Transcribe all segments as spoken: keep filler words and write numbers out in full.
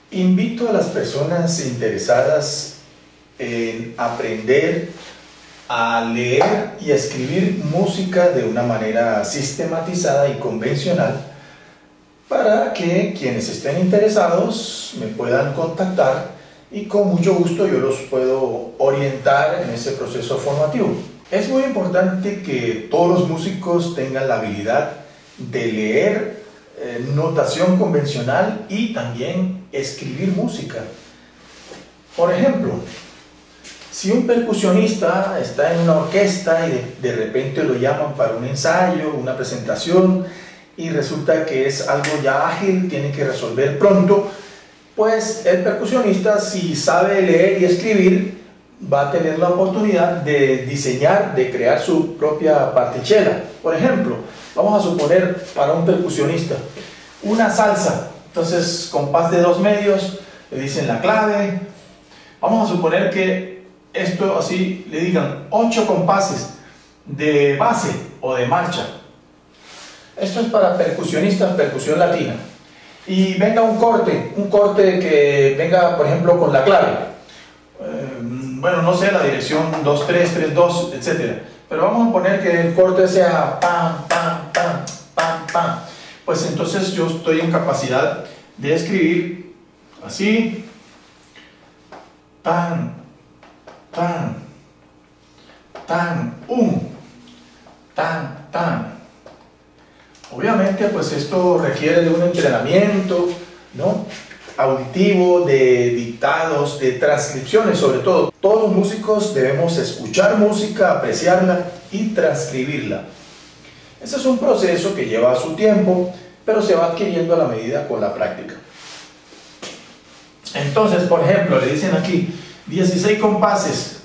Invito a las personas interesadas en aprender a leer y a escribir música de una manera sistematizada y convencional para que quienes estén interesados me puedan contactar y con mucho gusto yo los puedo orientar en ese proceso formativo. Es muy importante que todos los músicos tengan la habilidad de leer eh, notación convencional y también escribir música. Por ejemplo, si un percusionista está en una orquesta y de, de repente lo llaman para un ensayo, una presentación, y resulta que es algo ya ágil, tiene que resolver pronto, pues el percusionista, si sabe leer y escribir, va a tener la oportunidad de diseñar, de crear su propia partichela. Por ejemplo, vamos a suponer para un percusionista una salsa, entonces compás de dos medios, le dicen la clave, vamos a suponer que esto así le digan ocho compases de base o de marcha. Esto es para percusionistas, percusión latina. Y venga un corte, un corte que venga, por ejemplo, con la clave. Eh, bueno, no sé, la dirección dos tres, tres dos, etcétera. Pero vamos a poner que el corte sea pam, pam, pam, pam, pam. Pues entonces yo estoy en capacidad de escribir así, tan, tan, tan, un, tan, tan. Obviamente, pues esto requiere de un entrenamiento, ¿no?, auditivo, de dictados, de transcripciones, sobre todo. Todos los músicos debemos escuchar música, apreciarla y transcribirla. Ese es un proceso que lleva su tiempo, pero se va adquiriendo a la medida con la práctica. Entonces, por ejemplo, le dicen aquí dieciséis compases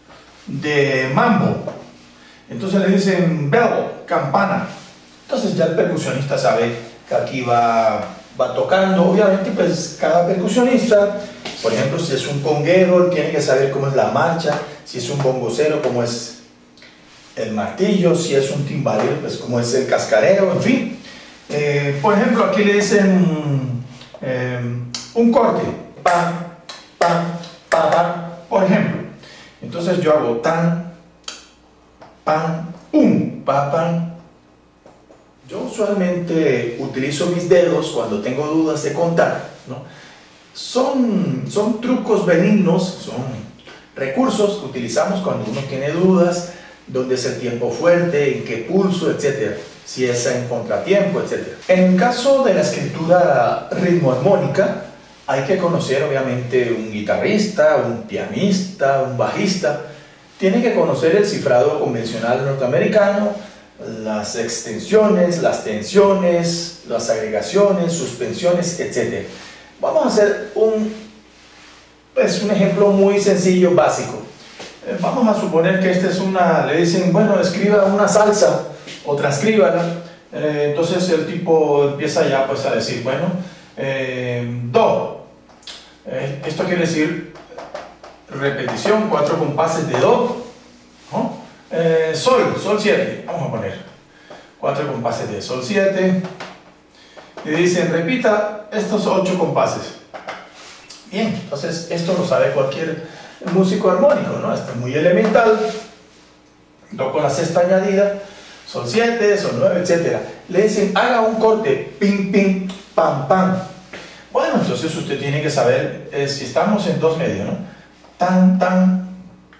de mambo. Entonces le dicen bell, campana. Entonces ya el percusionista sabe que aquí va, va tocando. Obviamente, pues cada percusionista, por ejemplo, si es un conguero, tiene que saber cómo es la marcha. Si es un bongocero, cómo es el martillo. Si es un timbalero, pues cómo es el cascareo, en fin. Eh, por ejemplo, aquí le dicen eh, un corte. Pam, pam, pam, pam, por ejemplo. Entonces yo hago tan, pam, um, pa, pam. Yo usualmente utilizo mis dedos cuando tengo dudas de contar, ¿no? Son, son trucos benignos, son recursos que utilizamos cuando uno tiene dudas, dónde es el tiempo fuerte, en qué pulso, etcétera. Si es en contratiempo, etcétera. En caso de la escritura ritmo armónica, hay que conocer obviamente un guitarrista, un pianista, un bajista. Tiene que conocer el cifrado convencional norteamericano, las extensiones, las tensiones, las agregaciones, suspensiones, etcétera. Vamos a hacer un, pues, un ejemplo muy sencillo, básico. Eh, vamos a suponer que esta es una, le dicen, bueno, escriba una salsa o transcríbala. Eh, entonces el tipo empieza ya pues a decir, bueno, eh, do. Eh, esto quiere decir repetición, cuatro compases de do, ¿no? Eh, sol, sol siete, vamos a poner cuatro compases de sol siete y dicen repita estos ocho compases. Bien, entonces esto lo sabe cualquier músico armónico, ¿no? Esto es muy elemental. Do con la sexta añadida, sol siete, sol nueve, etcétera. Le dicen haga un corte, ping, ping, pam, pam. Bueno, entonces usted tiene que saber eh, si estamos en dos medios, ¿no? Tan, tan,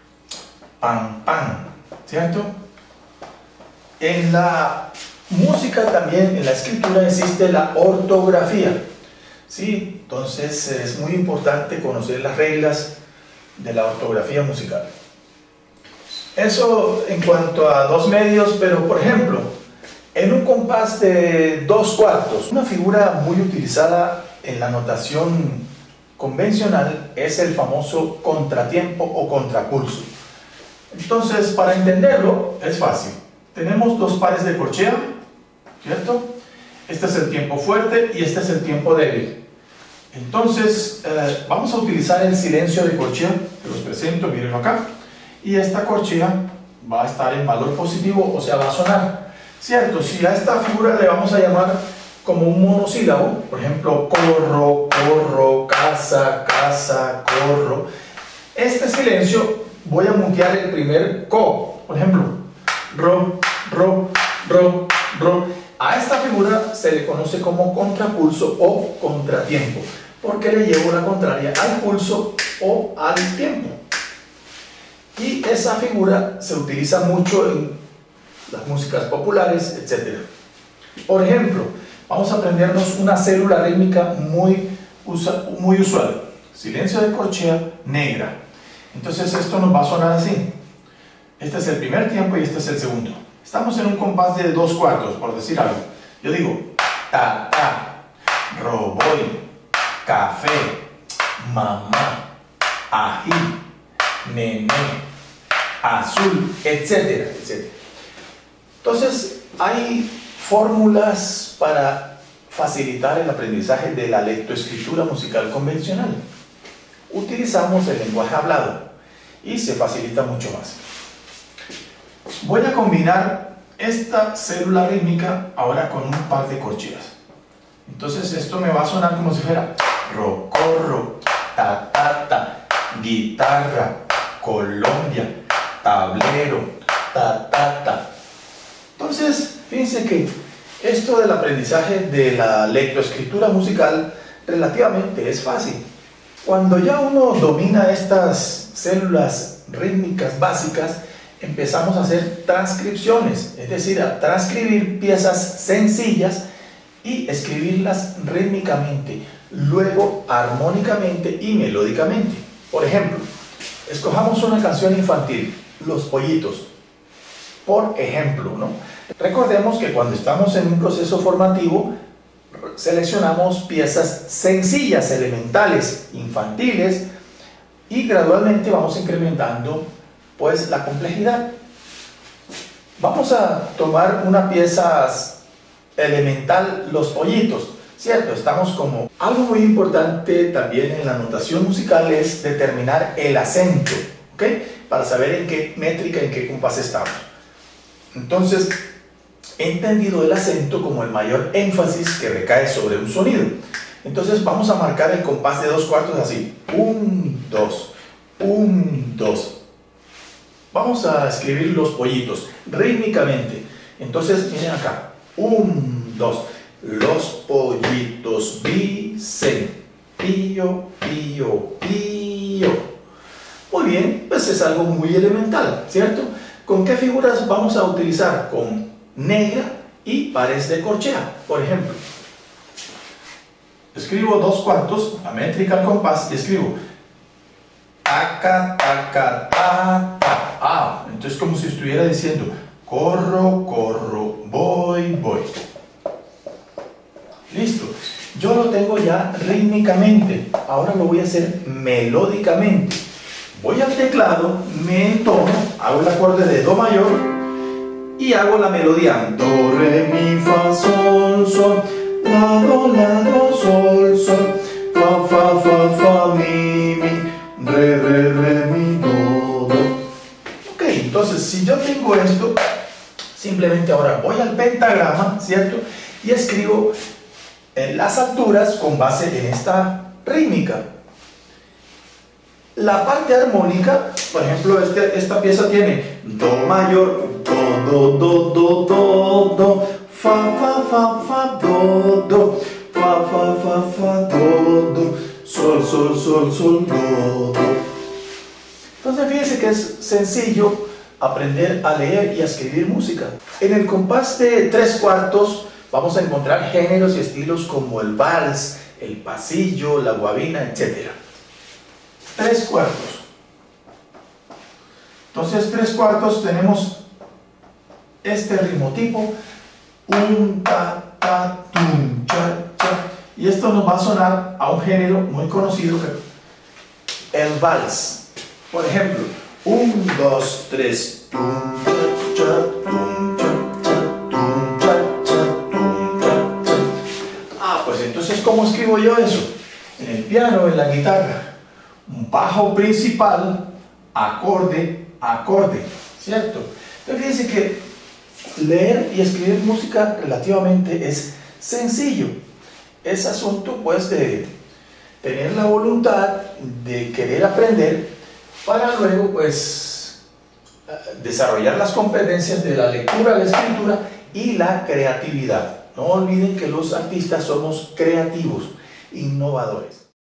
pam, pam. ¿Cierto? En la música también, en la escritura existe la ortografía, ¿sí? Entonces es muy importante conocer las reglas de la ortografía musical. Eso en cuanto a dos medios, pero por ejemplo, en un compás de dos cuartos, una figura muy utilizada en la notación convencional es el famoso contratiempo o contrapulso. Entonces, para entenderlo, es fácil. Tenemos dos pares de corchea, ¿cierto? Este es el tiempo fuerte y este es el tiempo débil. Entonces, eh, vamos a utilizar el silencio de corchea, que los presento, miren acá. Y esta corchea va a estar en valor positivo, o sea, va a sonar, ¿cierto? Si a esta figura le vamos a llamar como un monosílabo, por ejemplo, corro, corro, casa, casa, corro. Este silencio voy a mutear el primer co, por ejemplo, ro, ro, ro, ro. A esta figura se le conoce como contrapulso o contratiempo, porque le llevo la contraria al pulso o al tiempo. Y esa figura se utiliza mucho en las músicas populares, etcétera. Por ejemplo, vamos a aprendernos una célula rítmica muy, usa, muy usual. Silencio de corchea negra. Entonces esto nos va a sonar así. Este es el primer tiempo y este es el segundo. Estamos en un compás de dos cuartos, por decir algo. Yo digo ta, ta, roboy, café, mamá, ají, nené, azul, etcétera, etcétera. Entonces, hay fórmulas para facilitar el aprendizaje de la lectoescritura musical convencional. Utilizamos el lenguaje hablado y se facilita mucho más. Voy a combinar esta célula rítmica ahora con un par de corcheas. Entonces esto me va a sonar como si fuera ro, corro, ta, ta, ta, guitarra, Colombia, tablero, ta, ta, ta. Entonces, fíjense que esto del aprendizaje de la lectoescritura musical relativamente es fácil. Cuando ya uno domina estas células rítmicas básicas, empezamos a hacer transcripciones, es decir, a transcribir piezas sencillas y escribirlas rítmicamente, luego armónicamente y melódicamente. Por ejemplo, escojamos una canción infantil, Los Pollitos, por ejemplo, ¿no? Recordemos que cuando estamos en un proceso formativo, seleccionamos piezas sencillas, elementales, infantiles, y gradualmente vamos incrementando pues la complejidad. Vamos a tomar una pieza elemental, Los Pollitos, ¿cierto? Estamos como... Algo muy importante también en la notación musical es determinar el acento, ¿ok? Para saber en qué métrica, en qué compás estamos. Entonces, he entendido el acento como el mayor énfasis que recae sobre un sonido. Entonces vamos a marcar el compás de dos cuartos así. Un, dos, un, dos. Vamos a escribir Los Pollitos rítmicamente. Entonces, miren acá. Un, dos. Los pollitos dicen pío, pío, pío. Muy bien, pues es algo muy elemental, ¿cierto? ¿Con qué figuras vamos a utilizar? Con negra y pares de corchea, por ejemplo. Escribo dos cuartos, a métrica al compás, y escribo taca, taca, ta, ta. Ah, entonces como si estuviera diciendo corro, corro, voy, voy. Listo. Yo lo tengo ya rítmicamente. Ahora lo voy a hacer melódicamente. Voy al teclado, me entono, hago el acorde de do mayor y hago la melodía do, re, mi, fa, sol, sol, la, do, la, do, sol, sol, fa, fa, fa, fa, mi, mi, re, re, re, mi, do, do. Ok, entonces si yo tengo esto, simplemente ahora voy al pentagrama, ¿cierto? Y escribo en las alturas con base en esta rítmica. La parte armónica, por ejemplo, este, esta pieza tiene do mayor, do, do, do, do, do, do, fa, fa, fa, fa, do, do, fa, fa, fa, fa, do, do, sol, sol, sol, sol, do, do. Entonces fíjense que es sencillo aprender a leer y a escribir música. En el compás de tres cuartos vamos a encontrar géneros y estilos como el vals, el pasillo, la guabina, etcétera. Tres cuartos. Entonces, tres cuartos tenemos este ritmo tipo un, ta, ta, tum, cha, cha. Y esto nos va a sonar a un género muy conocido, que el vals. Por ejemplo, un, dos, tres, tum, cha, cha, tum, cha, cha, tum, cha, cha, tum, cha, cha. Ah, pues entonces, ¿cómo escribo yo eso? En el piano, en la guitarra. Un bajo principal, acorde, acorde, ¿cierto? Entonces fíjense que leer y escribir música relativamente es sencillo. Es asunto pues de tener la voluntad de querer aprender para luego pues desarrollar las competencias de la lectura, la escritura y la creatividad. No olviden que los artistas somos creativos, innovadores.